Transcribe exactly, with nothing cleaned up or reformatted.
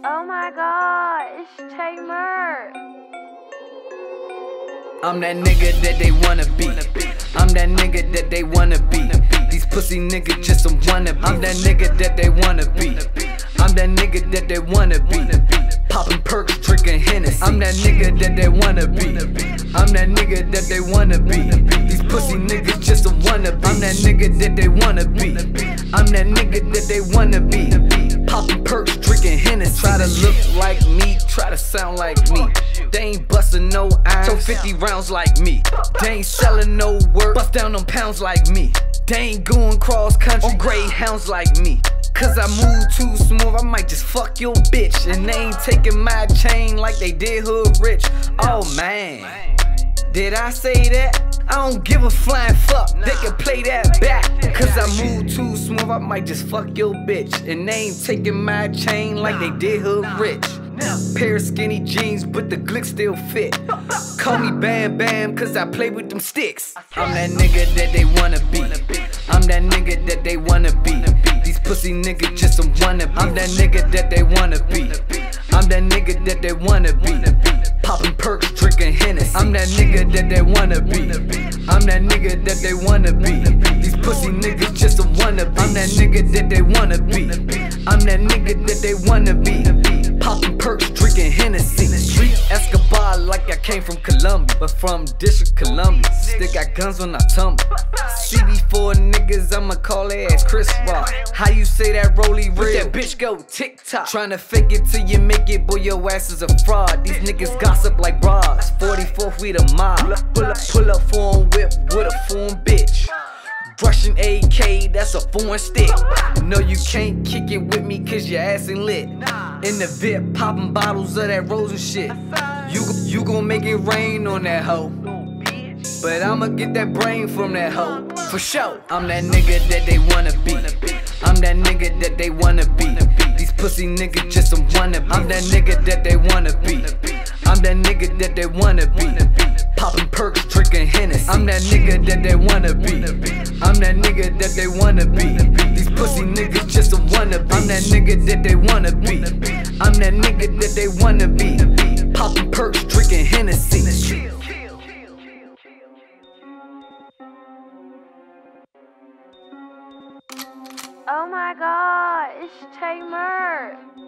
Oh my god, it's Tamer. I'm that nigga that they wanna be. I'm that nigga that they wanna be. These pussy niggas just some wanna be. I'm that nigga that they wanna be. I'm that nigga that they wanna be. Poppin' perks, drinking Hennessy. I'm that nigga that they wanna be. I'm that nigga that they wanna be. These pussy niggas just some wanna be. I'm that nigga that they wanna be. I'm that nigga that they wanna be. Poppin' perks, drinking Hennessy. Try to look like me, try to sound like me. They ain't bustin' no iron, so fifty rounds like me. They ain't sellin' no work, bust down on pounds like me. They ain't going cross country on greyhounds like me. Cause I move too smooth, I might just fuck your bitch. And they ain't taking my chain like they did Hood Rich. Oh man, did I say that? I don't give a flying fuck, they can play that back. Cause I move too smooth, I might just fuck your bitch. And they ain't taking my chain like they did Hood Rich. Pair of skinny jeans, but the glick still fit. Call me Bam Bam, cause I play with them sticks. I'm that nigga that they wanna be. I'm that nigga that they wanna be. These pussy niggas just some wanna be. I'm that nigga that they wanna be. I'm that nigga that they wanna be. Poppin' perks, drinking Hennessy. I'm that nigga that they wanna be. I'm that nigga that they wanna be. These pussy niggas just some wanna be. I'm that nigga that they wanna be. I'm that nigga that they wanna be. Poppin' perks, drinking Hennessy. Street Escobar like I came from Colombia, but from District Columbia. Still got guns when I tumble. C B four niggas, I'ma call their ass Chris Rock. How you say that rollie real? That bitch go TikTok. Tryna fake it till you make it, boy, your ass is a fraud. These niggas gossip like bras. forty-fourth, we the mob. Pull up, pull up foreign whip with a foreign bitch. Russian A K, that's a foreign stick. No, you can't kick it with me cause your ass ain't lit. In the V I P, popping bottles of that rose and shit. You, you gon' make it rain on that hoe, but I'ma get that brain from that hoe, for sure. I'm that nigga that they wanna be. I'm that nigga that they wanna be. These pussy niggas just some wanna be. I'm that nigga that they wanna be. I'm that nigga that they wanna be. Poppin' perks, drinking Hennessy. I'm that nigga that they wanna be. I'm that nigga that they wanna be. These pussy niggas just some wanna be. I'm that nigga that they wanna be. I'm that nigga that they wanna be. Poppin' perks, drinking Hennessy. Oh my god, it's Tamer.